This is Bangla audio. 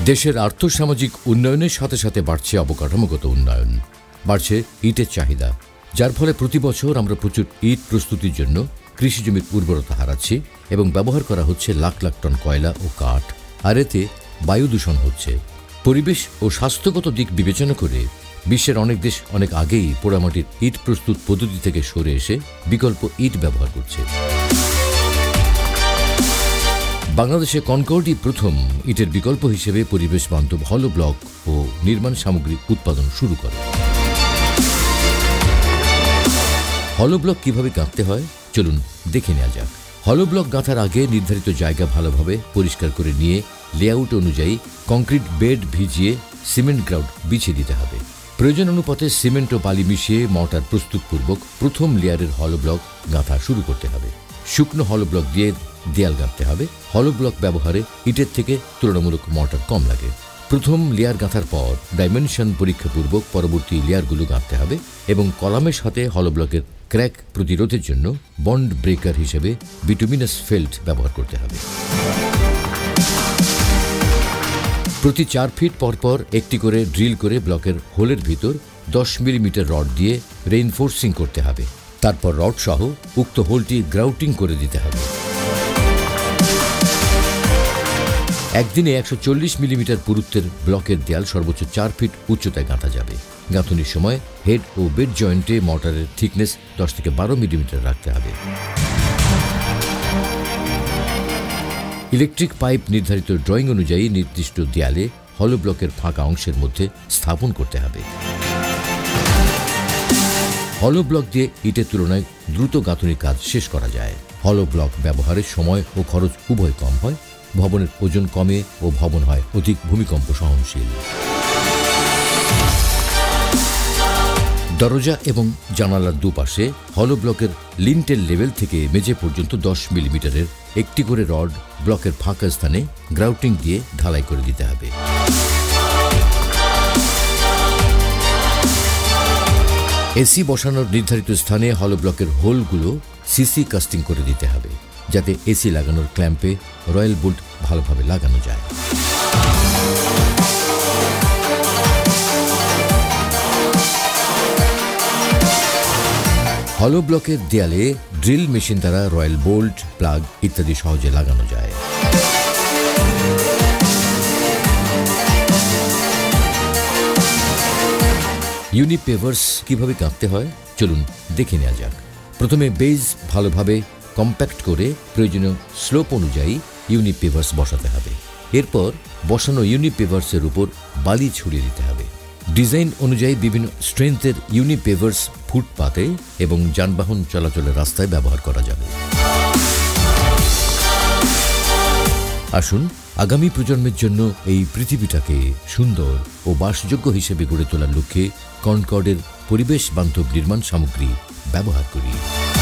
দেশের আর্থসামাজিক উন্নয়নের সাথে সাথে বাড়ছে অবকাঠামোগত উন্নয়ন, বাড়ছে ইটের চাহিদা, যার ফলে প্রতি বছর আমরা প্রচুর ইট প্রস্তুতির জন্য কৃষিজমির উর্বরতা হারাচ্ছি এবং ব্যবহার করা হচ্ছে লাখ লাখ টন কয়লা ও কাঠ, আর এতে বায়ু দূষণ হচ্ছে। পরিবেশ ও স্বাস্থ্যগত দিক বিবেচনা করে বিশ্বের অনেক দেশ অনেক আগেই পোড়ামাটির ইট প্রস্তুত পদ্ধতি থেকে সরে এসে বিকল্প ইট ব্যবহার করছে। বাংলাদেশে কনকর্ডই প্রথম ইটের বিকল্প হিসেবে পরিবেশ বান্ধব হলো ব্লক ও নির্মাণ সামগ্রী উৎপাদন শুরু করে। হলো ব্লক কিভাবে গাঁথতে হয় চলুন দেখে নেওয়া যাক। হলো ব্লক গাঁথার আগে নির্ধারিত জায়গা ভালোভাবে পরিষ্কার করে নিয়ে লেআউট অনুযায়ী কংক্রিট বেড ভিজিয়ে সিমেন্ট গ্রাউন্ড বিছিয়ে দিতে হবে। প্রয়োজন অনুপাতে সিমেন্ট ও বালি মিশিয়ে মর্টার প্রস্তুতপূর্বক প্রথম লেয়ারের হলো ব্লক গাঁথা শুরু করতে হবে। শুকনো হলো ব্লক দিয়ে দেয়াল গাঁথতে হবে। হলো ব্লক ব্যবহারে ইটের থেকে তুলনামূলক মর্টার কম লাগে। প্রথম লেয়ার গাঁথার পর ডাইমেনশন পরীক্ষাপূর্বক পরবর্তী লেয়ারগুলো গাঁথতে হবে এবং কলামের সাথে হলো ব্লকের ক্র্যাক প্রতিরোধের জন্য বন্ড ব্রেকার হিসেবে বিটুমিনাস ফেল্ট ব্যবহার করতে হবে। প্রতি 4 ফিট পরপর একটি করে ড্রিল করে ব্লকের হোলের ভিতর 10 মিলিমিটার রড দিয়ে রেইনফোর্সিং করতে হবে। তারপর রড সহ উক্ত হোলটি গ্রাউটিং করে দিতে হবে। একদিনে 140 মিলিমিটার পুরুত্বের ব্লকের দেয়াল সর্বোচ্চ 4 ফিট উচ্চতায় গাঁথা যাবে। গাঁথনির সময় হেড ও বেড জয়েন্টে মর্টারের থিকনেস 10 থেকে 12 মিলিমিটার রাখতে হবে। ইলেকট্রিক পাইপ নির্ধারিত ড্রয়িং অনুযায়ী নির্দিষ্ট দেয়ালে হলো ব্লকের ফাঁকা অংশের মধ্যে স্থাপন করতে হবে। হলো ব্লক দিয়ে ইটের তুলনায় দ্রুত গাঁথনির কাজ শেষ করা যায়। হলো ব্লক ব্যবহারের সময় ও খরচ উভয় কম হয়, ভবনের ওজন কমে ও ভবন হয় অধিক ভূমিকম্প সহনশীল। দরজা এবং জানালার দুপাশে হলো ব্লকের লিন্টেল লেভেল থেকে মেঝে পর্যন্ত 10 মিলিমিটারের একটি করে রড ব্লকের ফাঁকা স্থানে গ্রাউটিং দিয়ে ঢালাই করে দিতে হবে। এসি বসানোর নির্ধারিত স্থানে হলো ব্লকের হোলগুলো সিসি কাস্টিং করে দিতে হবে, যাতে এসি লাগানোর ক্ল্যাম্পে রয়্যাল বোল্ট ভালোভাবে লাগানো যায়। হলো ব্লকের দেয়ালে ড্রিল মেশিন দ্বারা রয়্যাল বোল্ট, প্লাগ ইত্যাদি সহজে লাগানো যায়। ইউনিপেভার্স কিভাবে গাঁথতে হয় চলুন দেখে নেওয়া যাক। প্রথমে বেজ ভালোভাবে কম্প্যাক্ট করে প্রয়োজনীয় স্লোপ অনুযায়ী ইউনিপেভার্স বসাতে হবে। এরপর বসানো ইউনিপেভার্সের উপর বালি ছড়িয়ে দিতে হবে। ডিজাইন অনুযায়ী বিভিন্ন স্ট্রেংথের ইউনিপেভার্স ফুটপাতে এবং যানবাহন চলাচলের রাস্তায় ব্যবহার করা যাবে। আসুন আগামী প্রজন্মের জন্য এই পৃথিবীটাকে সুন্দর ও বাসযোগ্য হিসেবে গড়ে তোলার লক্ষ্যে কনকর্ডের পরিবেশ বান্ধব নির্মাণ সামগ্রী ব্যবহার করি।